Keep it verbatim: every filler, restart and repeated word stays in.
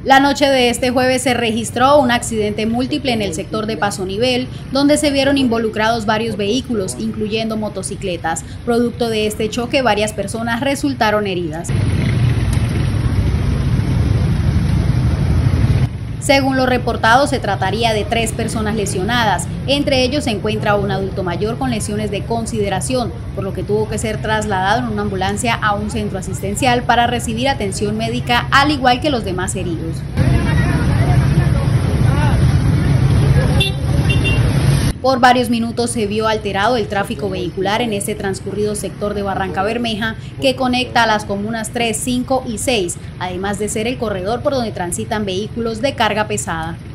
La noche de este jueves se registró un accidente múltiple en el sector de Paso Nivel, donde se vieron involucrados varios vehículos, incluyendo motocicletas. Producto de este choque, varias personas resultaron heridas. Según lo reportado, se trataría de tres personas lesionadas. Entre ellos se encuentra un adulto mayor con lesiones de consideración, por lo que tuvo que ser trasladado en una ambulancia a un centro asistencial para recibir atención médica, al igual que los demás heridos. Por varios minutos se vio alterado el tráfico vehicular en este transcurrido sector de Barrancabermeja que conecta a las comunas tres, cinco y seis, además de ser el corredor por donde transitan vehículos de carga pesada.